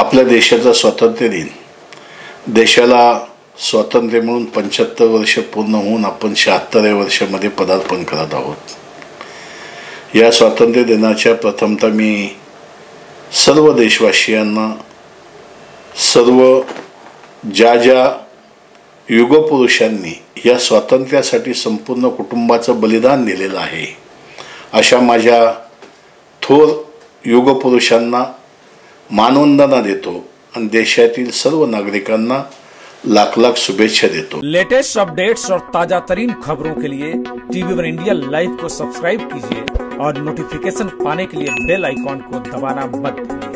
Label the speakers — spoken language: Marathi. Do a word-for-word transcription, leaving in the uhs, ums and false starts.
Speaker 1: आपल्या देशाचा स्वातंत्र्य दिन, देशाला स्वातंत्र्य मिळून पंच्याहत्तर वर्ष पूर्ण होऊन आपण शहात्तराव्या वर्षामध्ये पदार्पण करत आहोत। या स्वातंत्र्य दिनाच्या प्रथमतः मी सर्व देशवासियांना, सर्व ज्या ज्या युगपुरुषांनी या स्वातंत्र्यासाठी संपूर्ण कुटुंबाचं बलिदान दिलेलं आहे, अशा माझ्या थोर युगपुरुषांना मानवंदना देतो आणि देशातील सर्व नागरिकांना लाख लाख शुभेच्छा देतो।
Speaker 2: लेटेस्ट अपडेट्स और ताजा तरीन खबरों के लिए टीवी वन इंडिया लाइव को सब्सक्राइब कीजिए और नोटिफिकेशन पाने के लिए बेल आइकॉन को दबाना मत भूलिए।